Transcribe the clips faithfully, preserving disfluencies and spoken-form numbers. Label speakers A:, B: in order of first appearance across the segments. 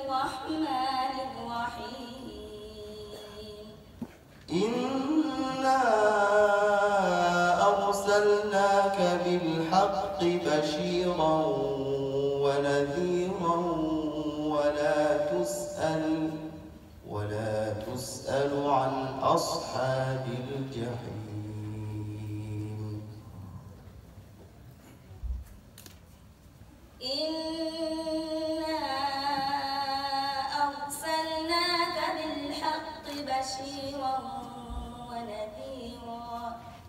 A: الرحمن الرحيم
B: إنا أرسلناك بالحق بشيرا ونذيرا ولا تسأل ولا تسأل عن أصحاب الجحيم.
A: إنا أرسلناك بالحق بشيرا ونذيرا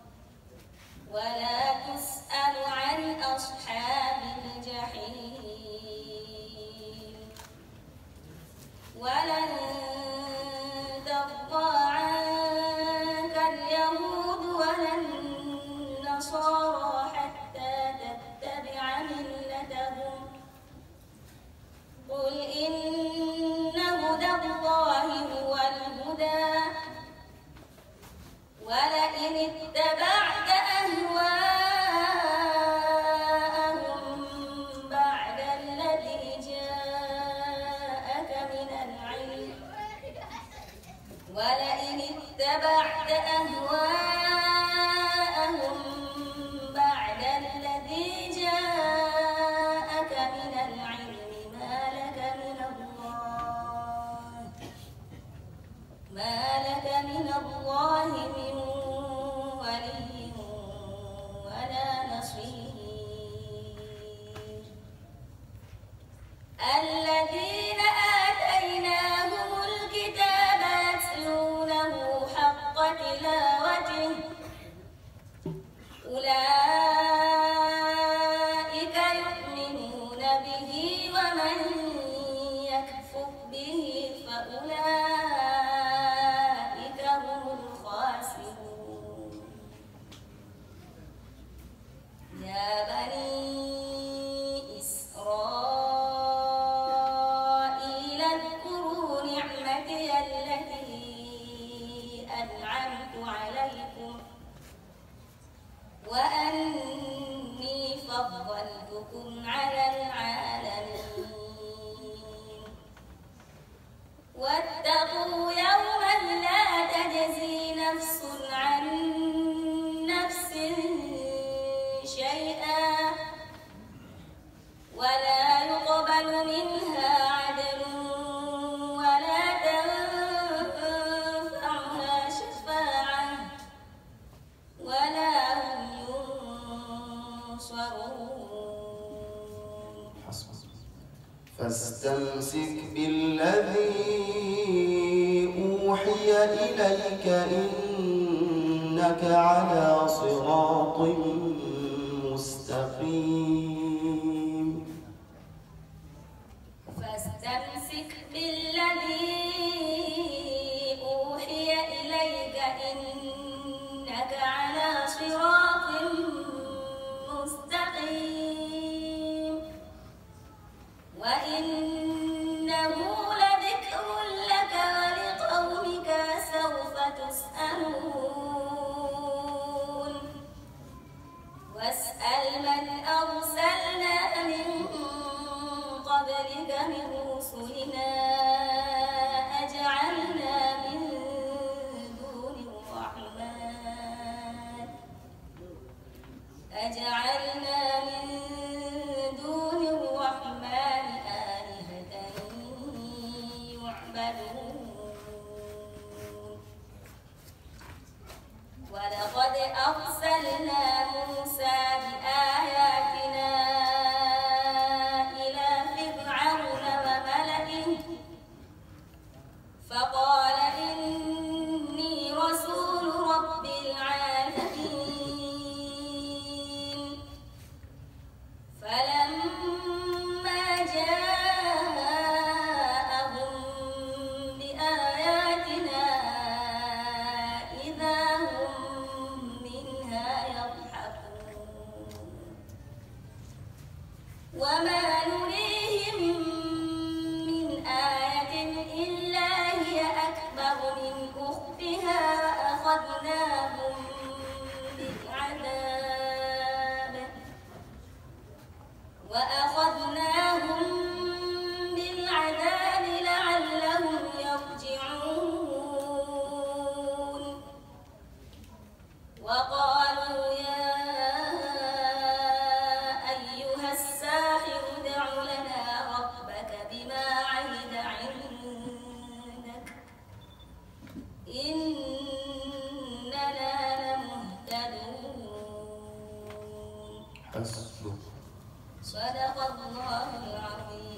A: ولا تسأل عن أصحاب الجحيم. ولن ترضى عنك اليهود ولا النصارى حتى تتبع ملتهم. قل إن هدى الله هو الهدى ولئن اتبعت أهواءهم بعد الذي جاءك من العلم ولئن اتبعت أهواءهم بعد الذي جاءك من العلم ما لك من الله ما لك من الله من ولي ولا نصير. الذين آتيناهم الكتاب يتلونه حق تلاوته أولئك يؤمنون به ومن يكفر به فأولئك هم الخاسرون. يا بني إسرائيل اذكروا نعمتي التي أنعمت عليكم وأني فضلتكم على العالمين. واتقوا يوما لا تجزي نفس عن نفس شيئا ولا يقبل منها عدل ولا تنفعها شفاعة ولا هم ينصرون.
B: فاستمسك بالذي أوحي إليك إنك على صراط مستقيم.
A: فاستمسك بالذي أوحي إليك إنك على صراط مستقيم وإنه لذكر لك ولقومك سوف تسألون. واسأل من أرسلنا من قبلك من رسلنا أجعلنا من دون الرحمن أجعلنا من دون الرحمن آلهة يعبدون. ولقد أرسلنا موسى بآياتنا إلى فرعون وملئه فقال إني رسول رب العالمين. فلما جاءهم بآياتنا إذا هم منها يضحكون. وما نريهم من آية إلا هي أكبر من أختها وأخذناهم بالعذاب وأخذناهم بالعذاب وقالوا يا أيها الساحر ادع لنا ربك بما عهد عندك إننا لمهتدون.
B: حسبك.
A: صدق الله العظيم.